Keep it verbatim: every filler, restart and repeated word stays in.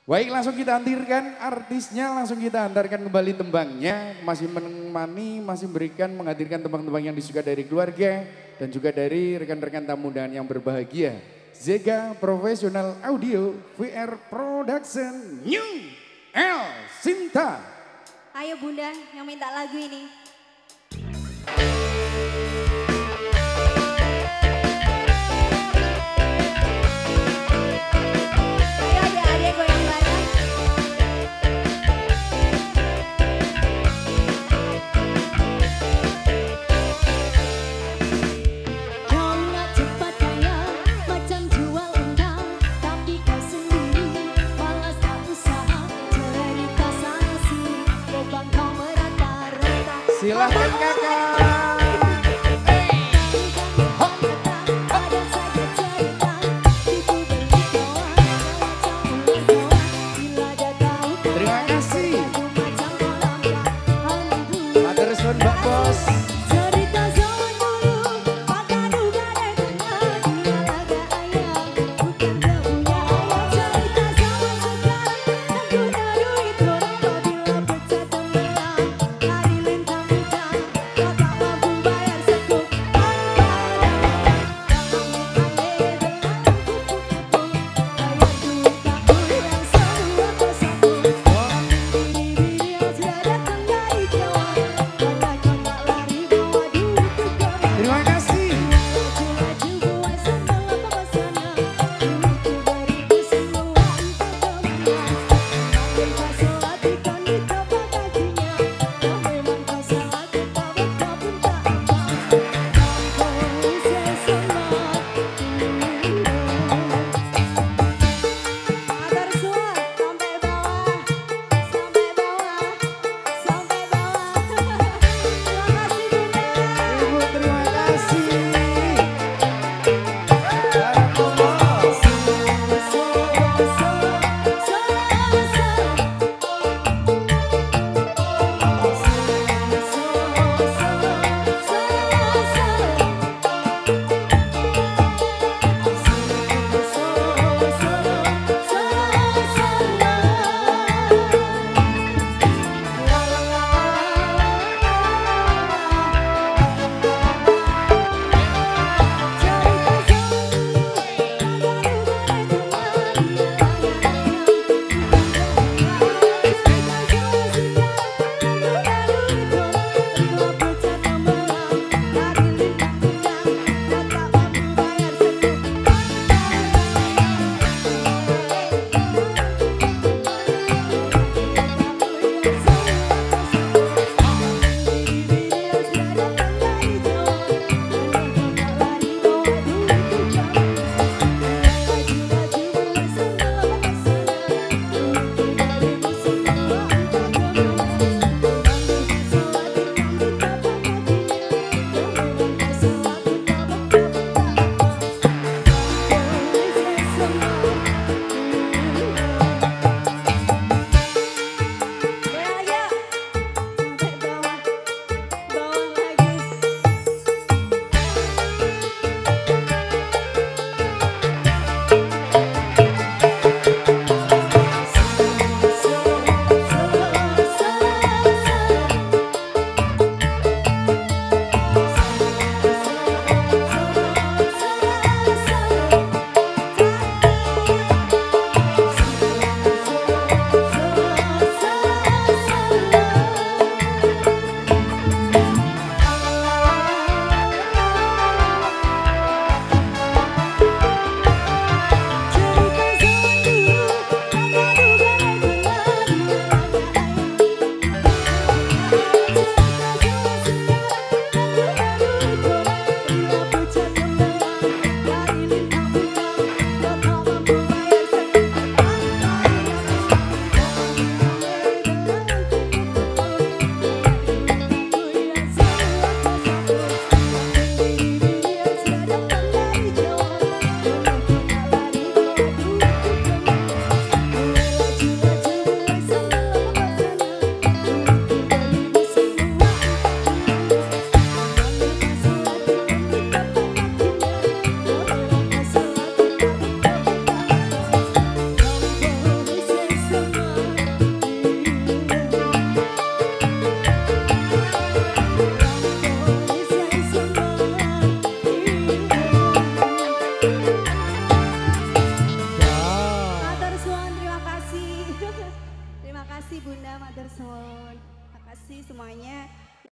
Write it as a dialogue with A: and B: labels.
A: Baik, langsung kita hadirkan artisnya, langsung kita antarkan kembali tembangnya. Masih menemani, masih memberikan, menghadirkan tembang-tembang yang disuka dari keluarga dan juga dari rekan-rekan tamu dan yang berbahagia. Zega Professional Audio V R Production New El Sinta.
B: Ayo Bunda yang minta lagu ini.
A: Silahkan kakak. Terima kasih. Ada respon Mbak Bos.
B: kasih Bunda, matur suwun. Makasih semuanya.